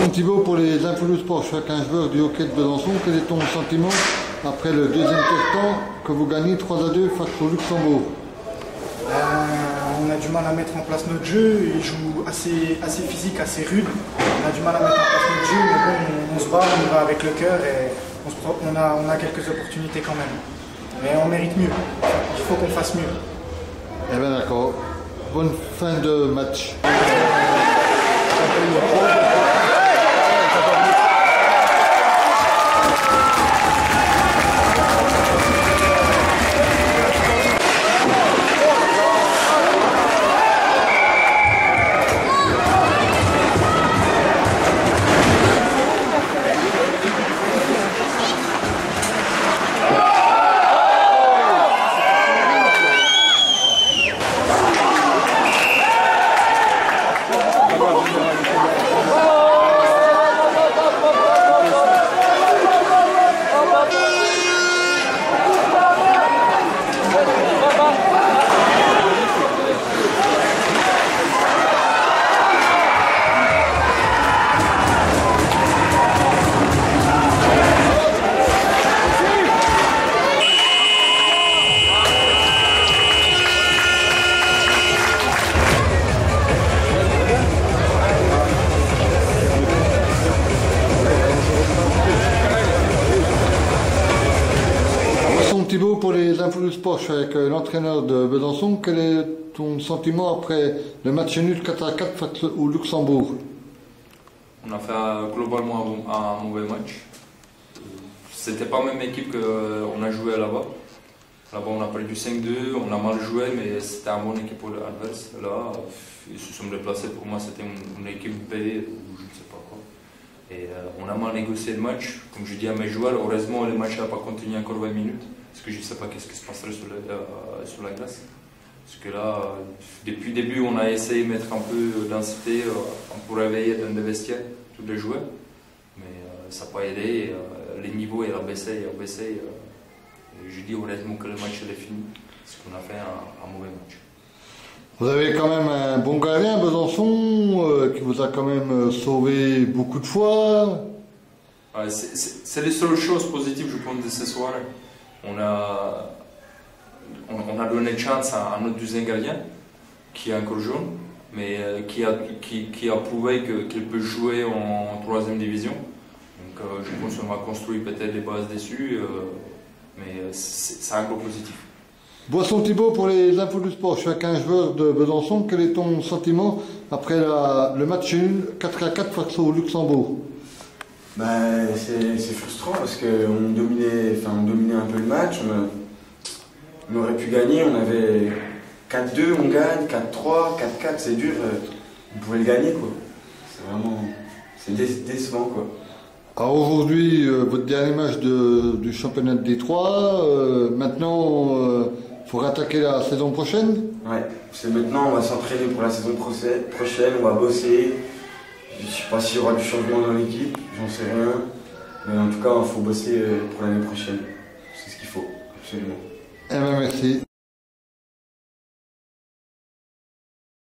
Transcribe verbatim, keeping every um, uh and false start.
Boisson Thibault pour les infos du sport. Je suis un joueur du hockey de Besançon. Quel est ton sentiment après le deuxième quart-temps que vous gagnez trois à deux face au Luxembourg? euh, On a du mal à mettre en place notre jeu. Ils jouent assez, assez physique, assez rude. On a du mal à mettre en place notre jeu, mais bon, on, on se bat, on y va avec le cœur et on, se, on, a, on a quelques opportunités quand même. Mais on mérite mieux. Il faut qu'on fasse mieux. Eh bien d'accord. Bonne fin de match. Thibault pour les infos du sport, je suis avec l'entraîneur de Besançon. Quel est ton sentiment après le match nul quatre à quatre face au Luxembourg? On a fait globalement un mauvais match. C'était pas la même équipe qu'on a joué là-bas. Là-bas on a perdu cinq deux, on a mal joué, mais c'était une bonne équipe adverse. Là, ils se sont déplacés, pour moi c'était une, une équipe B ou je ne sais pas quoi. Et euh, on a mal négocié le match. Comme je dis à mes joueurs, heureusement le match n'a pas continué encore vingt minutes. Parce que je ne sais pas qu'est-ce qui se passerait sur, le, euh, sur la glace. Parce que là, euh, depuis le début, on a essayé de mettre un peu d'incité euh, pour réveiller dans les vestiaires tous les joueurs. Mais euh, ça n'a pas aidé. Et, euh, les niveaux, il a baissé, il a baissé. Euh, et je dis honnêtement que le match est fini. Parce qu'on a fait un, un mauvais match. Vous avez quand même un bon gardien, Besançon, euh, qui vous a quand même sauvé beaucoup de fois. Ouais, c'est les seules choses positives, je pense, de ce soir. On a, on, on a donné chance à, à notre deuxième gardien, qui est encore jeune, mais euh, qui, a, qui, qui a prouvé qu'il qu peut jouer en, en troisième division. Donc euh, je pense qu'on va construire peut-être les bases dessus, euh, mais c'est encore positif. Boisson Thibault pour les infos du sport. Je suis avec un joueur de Besançon. Quel est ton sentiment après la, le match nul quatre à quatre face au Luxembourg? Bah, c'est frustrant parce qu'on dominait, enfin, on dominait un peu le match, on, on aurait pu gagner, on avait quatre deux, on gagne, quatre trois, quatre quatre, c'est dur, on pouvait le gagner quoi. C'est vraiment, c'est dé décevant quoi. Alors aujourd'hui, euh, votre dernier match de, du championnat de Détroit, euh, maintenant il euh, faut rattaquer la saison prochaine? Ouais, c'est maintenant, on va s'entraîner pour la saison prochaine, on va bosser. Je ne sais pas s'il y aura du changement dans l'équipe, j'en sais rien. Mais en tout cas, il faut bosser pour l'année prochaine. C'est ce qu'il faut, absolument. Eh bien, merci.